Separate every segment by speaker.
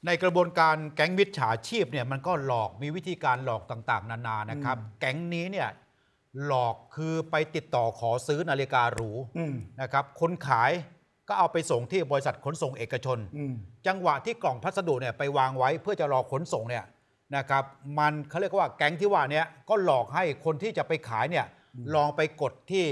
Speaker 1: ในกระบวนการแก๊งมิจฉาชีพเนี่ยมันก็หลอกมีวิธีการหลอกต่างๆนานานะครับแก๊งนี้เนี่ยหลอกคือไปติดต่อขอซื้อนาฬิกาหรูนะครับคนขายก็เอาไปส่งที่บริษัทขนส่งเอกชนจังหวะที่กล่องพัสดุเนี่ยไปวางไว้เพื่อจะรอขนส่งเนี่ยนะครับมันเขาเรียกว่าแก๊งที่ว่านี้ก็หลอกให้คนที่จะไปขายเนี่ยลองไปกดที่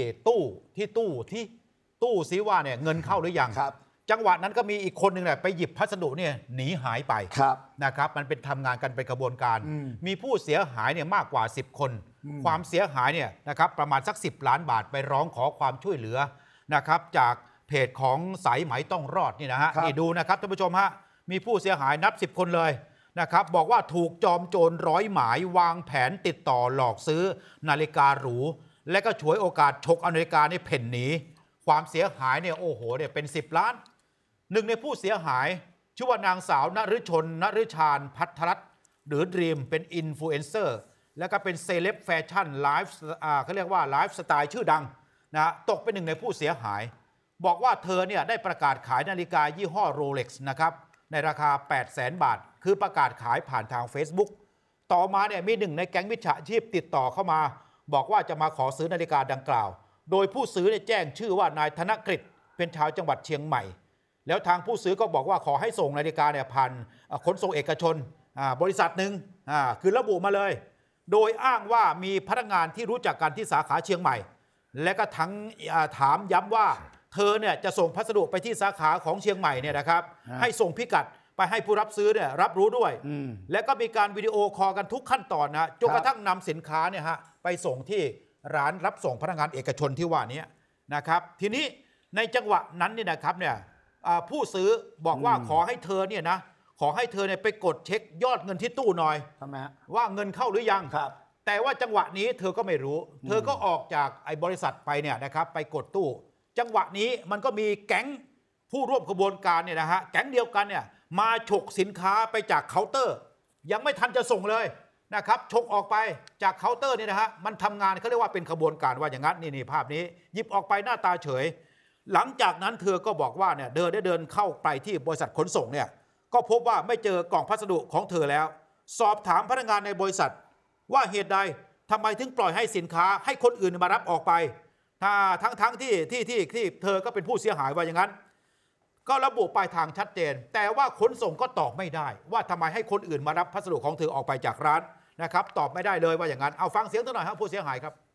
Speaker 1: ตู้ซิว่าเนี่ยเงินเข้าหรือยังจังหวะนั้นก็มีอีกคนหนึ่งแหละไปหยิบพัสดุเนี่ยหนีหายไปนะครับมันเป็นทำงานกันเป็นกระบวนการมีผู้เสียหายเนี่ยมากกว่า10คนความเสียหายเนี่ยนะครับประมาณสัก10 ล้านบาทไปร้องขอความช่วยเหลือนะครับจากเพจของสายไหมต้องรอดนี่นะฮะนี่ดูนะครับท่านผู้ชมฮะมีผู้เสียหายนับ10คนเลยนะครับบอกว่าถูกจอมโจรร้อยหมายวางแผนติดต่อหลอกซื้อนาฬิกาหรูและก็ฉวยโอกาสฉกนาฬิกาในเพ่นหนีความเสียหายเนี่ยโอ้โหเนี่ยเป็น10 ล้านหนึ่งในผู้เสียหายชื่อว่านางสาวนฤชนนฤชาญพัทรรัตน์หรือดรีมเป็นอินฟลูเอนเซอร์แล้วก็เป็นเซเลบแฟชั่นไลฟ์เขาเรียกว่าไลฟ์สไตล์ชื่อดังนะตกเป็นหนึ่งในผู้เสียหายบอกว่าเธอเนี่ยได้ประกาศขายนาฬิกายี่ห้อโรเล็กซ์นะครับในราคา 800,000 บาทคือประกาศขายผ่านทาง Facebook ต่อมาเนี่ยมีหนึ่งในแก๊งมิจฉาชีพติดต่อเข้ามาบอกว่าจะมาขอซื้อนาฬิกาดังกล่าวโดยผู้ซื้อแจ้งชื่อว่านายธนกฤษเป็นชาวจังหวัดเชียงใหม่แล้วทางผู้ซื้อก็บอกว่าขอให้ส่งนาฬิกาเนี่ยผ่านขนส่งเอกชนบริษัทหนึ่งคือระบุมาเลยโดยอ้างว่ามีพนักงานที่รู้จักกันที่สาขาเชียงใหม่และก็ทั้งถามย้ำว่าเธอเนี่ยจะส่งพัสดุไปที่สาขาของเชียงใหม่เนี่ยนะครับให้ส่งพิกัดไปให้ผู้รับซื้อเนี่ยรับรู้ด้วยและก็มีการวิดีโอคอลกันทุกขั้นตอนนะจนกระทั่งนำสินค้าเนี่ยฮะไปส่งที่ร้านรับส่งพนักงานเอกชนที่ว่านี้นะครับทีนี้ในจังหวะนั้นเนี่ยนะครับเนี่ยผู้ซื้อบอกว่าขอให้เธอเนี่ยนะขอให้เธอเนี่ยไปกดเช็คยอดเงินที่ตู้หน่อยว่าเงินเข้าหรือยังแต่ว่าจังหวะนี้เธอก็ไม่รู้เธอก็ออกจากไอ้บริษัทไปเนี่ยนะครับไปกดตู้จังหวะนี้มันก็มีแก๊งผู้ร่วมขบวนการเนี่ยนะฮะแก๊งเดียวกันเนี่ยมาฉกสินค้าไปจากเคาน์เตอร์ยังไม่ทันจะส่งเลยนะครับฉกออกไปจากเคาน์เตอร์นี่นะฮะมันทำงานเขาเรียกว่าเป็นขบวนการว่าอย่างนั้นนี่ภาพนี้หยิบออกไปหน้าตาเฉยหลังจากนั้นเธอก็บอกว่าเนี่ยเดินเข้าไปที่บริษัทขนส่งเนี่ยก็พบว่าไม่เจอกล่องพัสดุของเธอแล้วสอบถามพนักงานในบริษัทว่าเหตุใดทำไมถึงปล่อยให้สินค้าให้คนอื่นมารับออกไปทั้งที่เธอก็เป็นผู้เสียหายว่าอย่างนั้นก็ระบุปลายทางชัดเจนแต่ว่าขนส่งก็ตอบไม่ได้ว่าทำไมให้คนอื่นมารับพัสดุของเธอออกไปจากร้านนะครับตอบไม่ได้เลยว่าอย่างนั้นเอาฟังเสียงเธอหน่อยครับผู้เสียหายครับ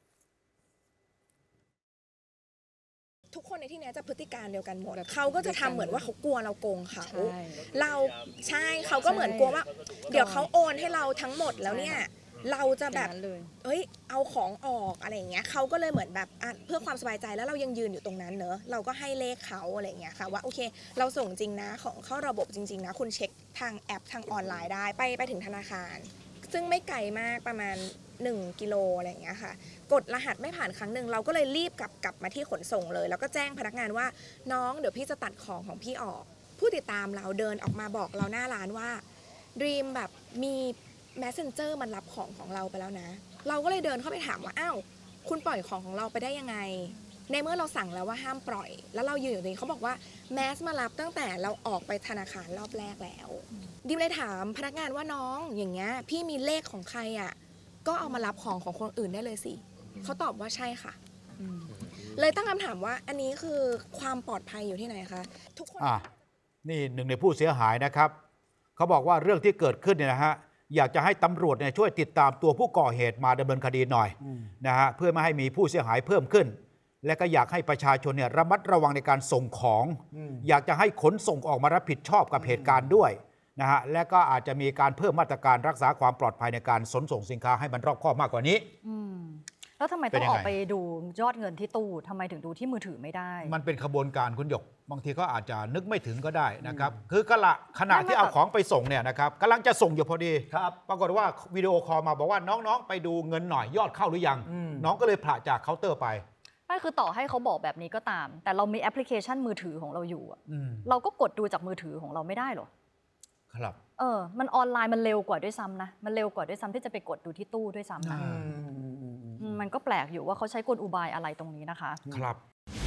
Speaker 2: ทุกคนในที่นี้จะพฤติการเดียวกันหมดเขาก็จะทำเหมือนว่าเขากลัวเราโกงเขาใช่เขาก็เหมือนกลัวว่าเดี๋ยวเขาโอนให้เราทั้งหมดแล้วเนี่ยเราจะแบบเอาของออกอะไรอย่างเงี้ยเขาก็เลยเหมือนแบบเพื่อความสบายใจแล้วเรายังยืนอยู่ตรงนั้นเนอะเราก็ให้เลขเขาอะไรอย่างเงี้ยค่ะว่าโอเคเราส่งจริงนะของเข้าระบบจริงๆนะคุณเช็คทางแอปทางออนไลน์ได้ไปถึงธนาคารซึ่งไม่ไกลมากประมาณ1 กิโลอะไรอย่างเงี้ยค่ะกดรหัสไม่ผ่านครั้งหนึ่งเราก็เลยรีบกลับมาที่ขนส่งเลยแล้วก็แจ้งพนักงานว่าน้องเดี๋ยวพี่จะตัดของพี่ออกผู้ติดตามเราเดินออกมาบอกเราหน้าร้านว่าดีมแบบมีMessenger มันรับของเราไปแล้วนะเราก็เลยเดินเข้าไปถามว่าอ้าวคุณปล่อยของเราไปได้ยังไงในเมื่อเราสั่งแล้วว่าห้ามปล่อยแล้วเรายืนอยู่ตรงนี้เขาบอกว่าแมสมารับตั้งแต่เราออกไปธนาคารรอบแรกแล้วดิมเลยถามพนักงานว่าน้องอย่างเงี้ยพี่มีเลขของใครอ่ะก็เอามารับของคนอื่นได้เลยสิเขาตอบว่าใช่ค่ะเลยตั้งคำถามว่าอันนี้คือความปลอดภัยอยู่ที่ไหนคะทุกคน
Speaker 1: นี่หนึ่งในผู้เสียหายนะครับเขาบอกว่าเรื่องที่เกิดขึ้นเนี่ยนะฮะอยากจะให้ตำรวจเนี่ยช่วยติดตามตัวผู้ก่อเหตุมาดำเนินคดีหน่อยนะฮะเพื่อไม่ให้มีผู้เสียหายเพิ่มขึ้นและก็อยากให้ประชาชนเนี่ยระมัดระวังในการส่งของอยากจะให้ขนส่งออกมารับผิดชอบกับเหตุการณ์ด้วยนะฮะและก็อาจจะมีการเพิ่มมาตรการรักษาความปลอดภัยในการขนส่งสินค้าให้มันรอบคอบมากกว่านี้
Speaker 3: แล้วทำไมต้องออกไปดูยอดเงินที่ตู้ทำไมถึงดูที่มือถือไม่ได้
Speaker 1: มันเป็นขบวนการคุณหยกบางทีก็อาจจะนึกไม่ถึงก็ได้นะครับคือขณะที่เอาของไปส่งเนี่ยนะครับกำลังจะส่งอยู่พอดีปรากฏว่าวิดีโอคอลมาบอกว่าน้องๆไปดูเงินหน่อยยอดเข้าหรือยังน้องก็เลยผ่าจากเคาน์เตอร์ไป
Speaker 3: ไม่คือต่อให้เขาบอกแบบนี้ก็ตามแต่เรามีแอปพลิเคชันมือถือของเราอยู่เราก็กดดูจากมือถือของเราไม่ได้หรอ
Speaker 1: ครับ
Speaker 3: มันออนไลน์มันเร็วกว่าด้วยซ้ำนะมันเร็วกว่าด้วยซ้ำที่จะไปกดดูที่ตู้ด้วยซ้ำนะมันก็แปลกอยู่ว่าเขาใช้กลอุบายอะไรตรงนี้นะคะ
Speaker 1: ครับ